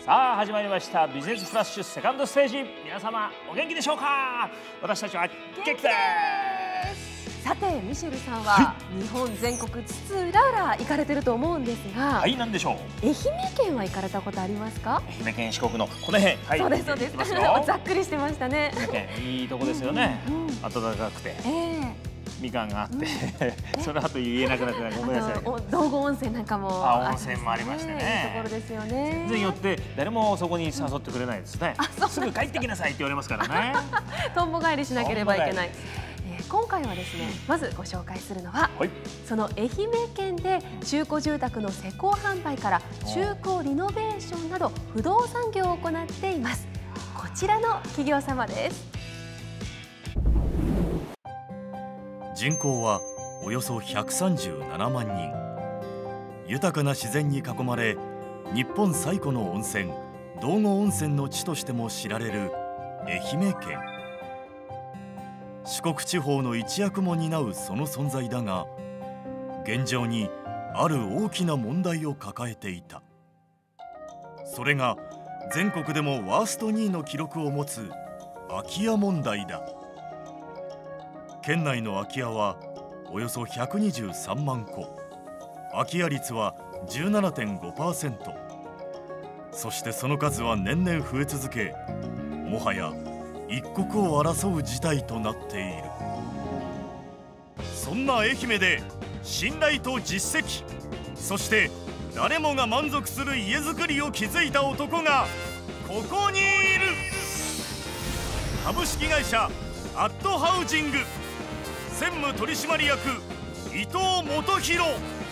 さあ始まりましたビジネスフラッシュセカンドステージ。皆様お元気でしょうか。私たちは元気です。 さてミシェルさんは日本全国津々浦々行かれてると思うんですが、 はい、何でしょう。 愛媛県は行かれたことありますか？ 愛媛県四国のこの辺、はい、 そうですそうです。ざっくりしてましたね。 愛媛県いいとこですよね。暖かくて、みかんがあって、その後言えなくなってごめんなさい。 道後温泉なんかも温泉もありましてね。 いいところですよね。 全然寄って誰もそこに誘ってくれないですね。すぐ帰ってきなさいって言われますからね。 とんぼ返りしなければいけない。今回はですね、まずご紹介するのは、その愛媛県で中古住宅の施工販売から中古リノベーションなど不動産業を行っています。こちらの企業様です。 人口はおよそ137万人。豊かな自然に囲まれ、日本最古の温泉道後温泉の地としても知られる愛媛県。四国地方の一役も担うその存在だが、現状にある大きな問題を抱えていた。それが全国でもワースト2位の記録を持つ空き家問題だ。県内の空き家はおよそ123万戸、空き家率は 17.5%。 そしてその数は年々増え続け、もはや一刻を争う事態となっている。そんな愛媛で信頼と実績、そして誰もが満足する家づくりを築いた男がここにいる。株式会社アットハウジング専務取締役伊藤元弘。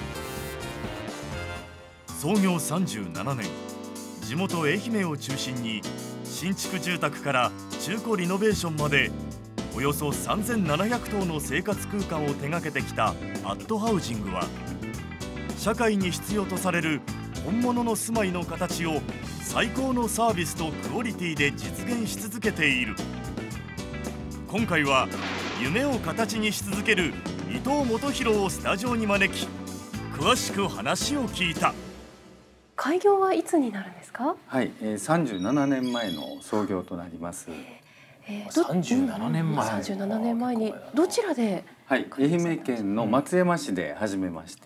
創業37年、地元愛媛を中心に新築住宅から中古リノベーションまでおよそ3700棟の生活空間を手掛けてきたアットハウジングは、社会に必要とされる本物の住まいの形を最高のサービスとクオリティで実現し続けている。今回は夢を形にし続ける伊藤元弘をスタジオに招き、詳しく話を聞いた。 開業はいつになるんですか？ はい、37年前の創業となります。 37年前。 37年前にどちらで？ はい、愛媛県の松山市で始めまして、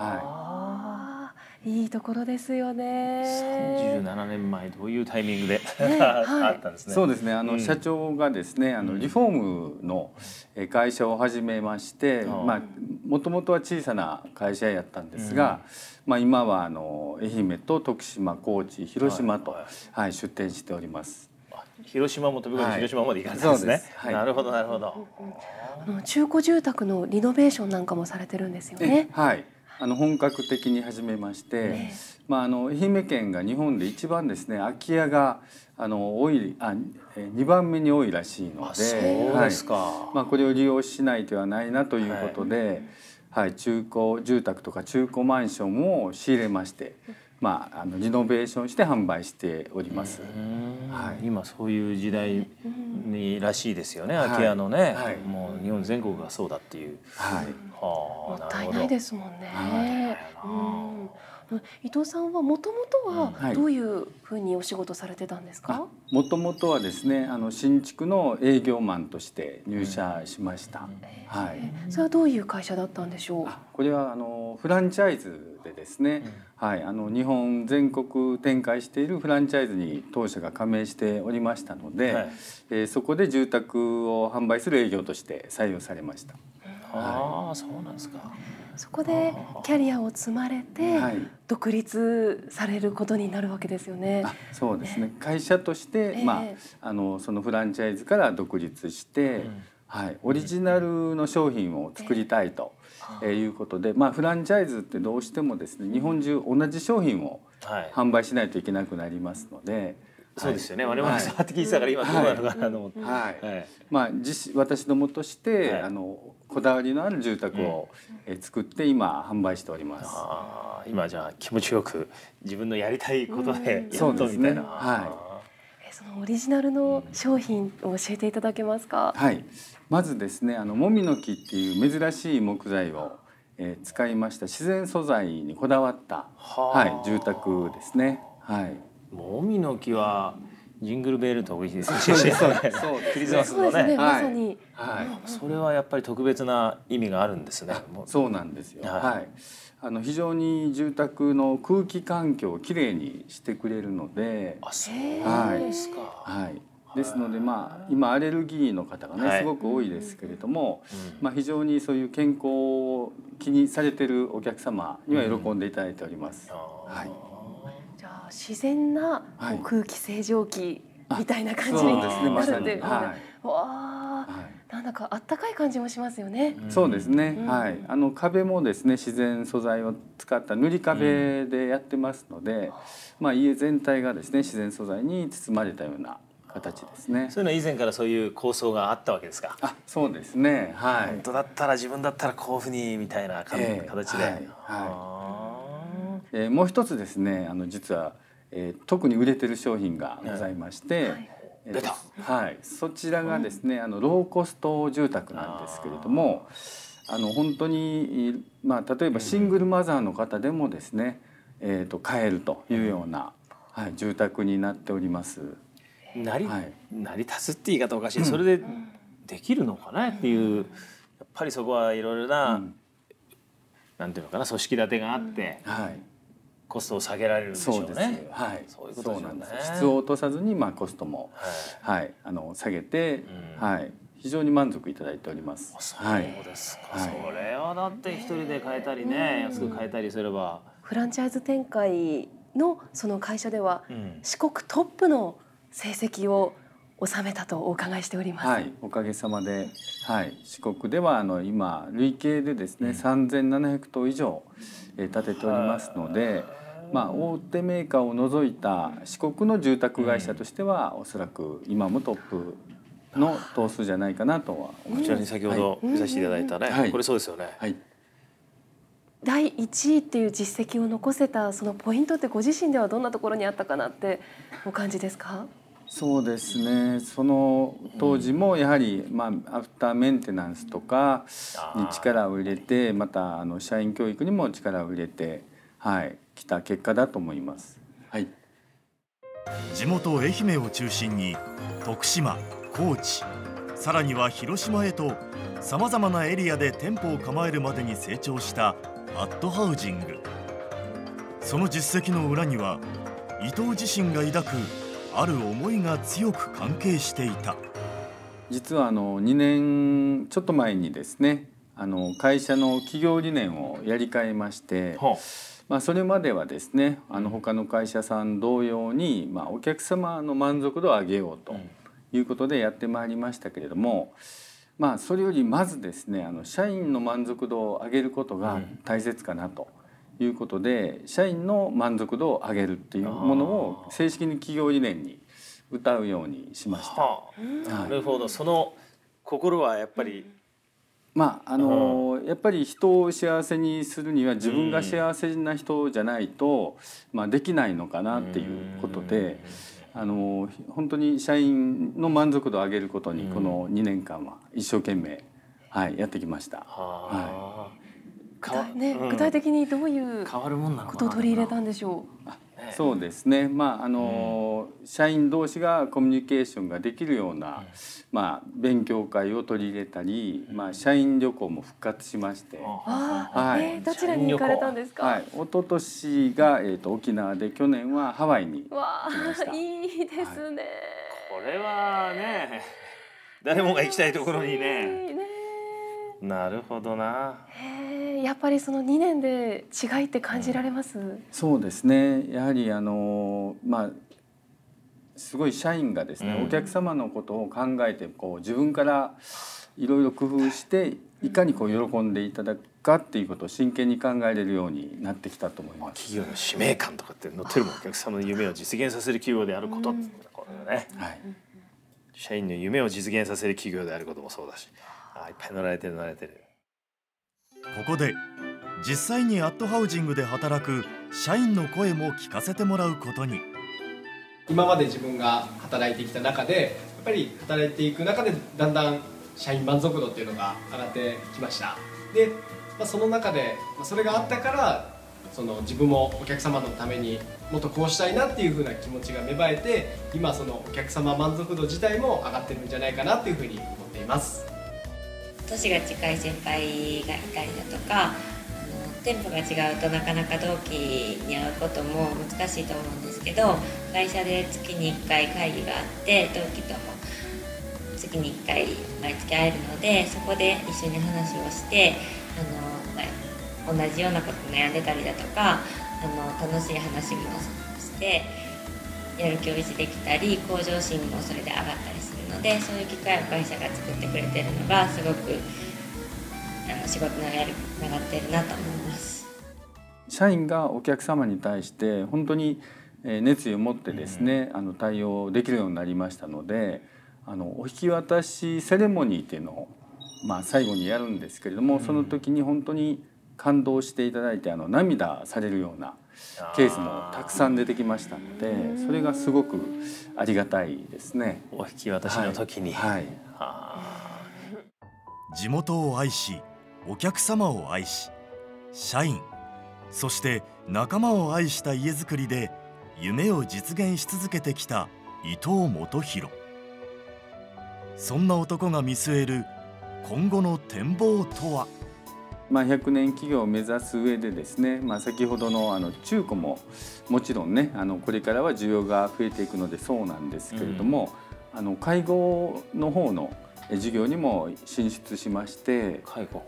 いいところですよね。 37年前、どういうタイミングであったんですね。 そうですね。社長がですね、リフォームの会社を始めまして、もともとは小さな会社やったんですが、今は愛媛と徳島、高知、広島と出店しております。 広島も飛び込んで広島まで行かれたんですね。なるほどなるほど。 中古住宅のリノベーションなんかもされてるんですよね。 はい。本格的に始めまして、愛媛県が日本で一番ですね、空き家が多い、2番目に多いらしいので、 そうですか。 これを利用しない手はないなということで、中古住宅とか中古マンションを仕入れまして、リノベーションして販売しております。 今そういう時代にらしいですよね。空き家のね、もう日本全国がそうだっていう。 もったいないですもんね。伊藤さんはもともとはどういうふうにお仕事されてたんですか？ もともとはですね、新築の営業マンとして入社しました。 それはどういう会社だったんでしょう？ これはフランチャイズでですね、日本全国展開しているフランチャイズに当社が加盟しておりましたので、そこで住宅を販売する営業として採用されました。 そうなんですか。 そこでキャリアを積まれて独立されることになるわけですよね。 そうですね。会社として、そのフランチャイズから独立して、オリジナルの商品を作りたいということで、フランチャイズってどうしてもですね、日本中同じ商品を販売しないといけなくなりますので。 そうですよね。我々触って聞いてたから今どうなのかなと思って。 私どもとしてこだわりのある住宅を作って今販売しております。 今じゃあ気持ちよく自分のやりたいことでやっとみたいな。 そのオリジナルの商品を教えていただけますか？ まずですね、もみの木っていう珍しい木材を使いました自然素材にこだわった住宅ですね。 もみの木はジングルベルと多いですね。クリスマスのね。 まさに。 それはやっぱり特別な意味があるんですね。 そうなんですよ。はい。非常に住宅の空気環境をきれいにしてくれるので。 そうですか。 はい。ですので今アレルギーの方がねすごく多いですけれども、非常にそういう健康を気にされているお客様には喜んでいただいております。はい。 じゃあ自然な空気清浄機みたいな感じになるんで、わあ、なんだかあったかい感じもしますよね。 そうですね。はい。壁もですね自然素材を使った塗り壁でやってますので、家全体がですね自然素材に包まれたような形ですね。 そういうのは以前からそういう構想があったわけですか。 そうですね。はい。 本当だったら自分だったらこういうふうにみたいな形で。 もう一つですね。実は、特に売れてる商品がございまして、はい。そちらがですね、ローコスト住宅なんですけれども、本当に例えばシングルマザーの方でもですね、買えるというような、住宅になっております。 成り立つって言い方おかしい、それでできるのかなっていう、やっぱりそこはいろいろな、なんていうのかな、組織立てがあって、コストを下げられるんでしょうね。そういうことなんですね。 質を落とさずにコストも下げて、非常に満足いただいております。 そうですか。それはだって一人で買えたりね、安く買えたりすれば。 フランチャイズ展開のその会社では四国トップの成績を収めたとお伺いしております。 はい、おかげさまで、四国では今累計でですね、3700棟以上建てておりますので、大手メーカーを除いた四国の住宅会社としては、おそらく今もトップの棟数じゃないかなとは思います。 こちらに先ほど見させていただいたね、これそうですよね。 第1位っていう実績を残せたそのポイントってご自身ではどんなところにあったかなってお感じですか？ そうですね。その当時もやはりアフターメンテナンスとかに力を入れて、また社員教育にも力を入れてきた結果だと思います。 地元愛媛を中心に徳島、高知、さらには広島へとさまざまなエリアで店舗を構えるまでに成長したアットハウジング。その実績の裏には伊藤自身が抱くある思いが強く関係していた。 実は2年ちょっと前にですね、会社の企業理念をやり替えまして、それまではですね、他の会社さん同様に、お客様の満足度を上げようということでやってまいりましたけれども、それよりまずですね、社員の満足度を上げることが大切かなということで、社員の満足度を上げるっていうものを正式に企業理念に謳うようにしました。 なるほど。その心はやっぱりやっぱり人を幸せにするには自分が幸せな人じゃないと、できないのかなっていうことで、本当に社員の満足度を上げることにこの2年間は一生懸命やってきました。 具体的にどういうことを取り入れたんでしょう？ そうですね。社員同士がコミュニケーションができるような勉強会を取り入れたり、社員旅行も復活しまして、 どちらに行かれたんですか？ 一昨年が沖縄で、去年はハワイに行きました。 いいですね。 これはね、誰もが行きたいところにね。なるほどな。 やっぱりその2年で違いって感じられます？ そうですね。やはりすごい社員がですね、お客様のことを考えて自分からいろいろ工夫していかに喜んでいただくかっていうことを真剣に考えれるようになってきたと思います。 企業の使命感とかって載ってるもん。お客様の夢を実現させる企業であることってこれね。社員の夢を実現させる企業であることもそうだし、いっぱい載られてる。 ここで実際にアットハウジングで働く社員の声も聞かせてもらうことに。 今まで自分が働いてきた中で、やっぱり働いていく中でだんだん社員満足度っていうのが上がってきました。で、その中でそれがあったからその自分もお客様のためにもっとこうしたいなっていう風な気持ちが芽生えて、今そのお客様満足度自体も上がってるんじゃないかなっていう風に思っています。 年が近い先輩がいたりだとか、店舗が違うとなかなか同期に会うことも難しいと思うんですけど、会社で月に1回会議があって同期とも月に1回毎月会えるので、そこで一緒に話をして同じようなこと悩んでたりだとか楽しい話もしてやる気を維持できたり向上心もそれで上がったりするので、そういう機会を会社が作ってくれてるのがすごく仕事のやる気につながってるなと思います。 社員がお客様に対して本当に熱意を持ってですね、対応できるようになりましたので、お引き渡しセレモニーっていうのを、最後にやるんですけれども、その時に本当に感動していただいて涙されるようなケースもたくさん出てきましたので、それがすごくありがたいですね。 お引き渡しの時に、 地元を愛し、お客様を愛し、社員そして仲間を愛した家づくりで夢を実現し続けてきた伊藤元弘。そんな男が見据える今後の展望とは。 100年企業を目指す上でですね、先ほどの中古ももちろんね、これからは需要が増えていくのでそうなんですけれども、介護の方の事業にも進出しまして、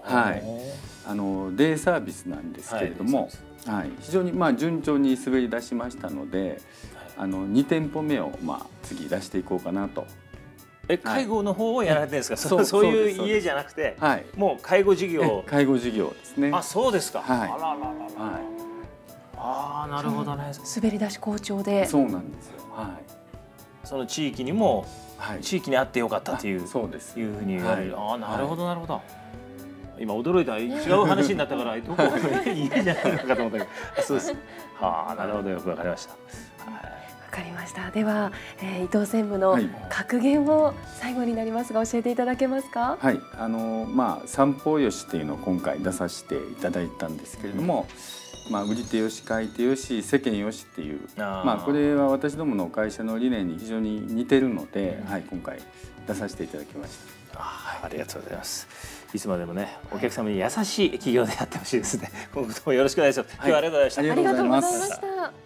デイサービスなんですけれども、非常に順調に滑り出しましたので、2店舗目を次出していこうかなと。 介護の方をやられてるんですか？そういう家じゃなくて、もう介護事業。 介護事業ですね。 あ、そうですか。ああ、なるほどね。 滑り出し好調で。 そうなんですよ。 その地域にも地域にあってよかったっていういうふうに言われる。ああ、なるほどなるほど。今驚いた、違う話になったからどこ家じゃないのかと思ったけど、そうです。はあ、なるほど、よくわかりました。 わかりました。では、伊藤専務の格言を最後になりますが教えていただけますか？ はい、三方よしっていうのを今回出させていただいたんですけれども、売り手よし買い手よし世間よしっていう、これは私どもの会社の理念に非常に似てるので、今回出させていただきました。 ありがとうございます。いつまでもね、お客様に優しい企業でやってほしいですね。今後ともよろしくお願いします。今日はありがとうございました。 ありがとうございました。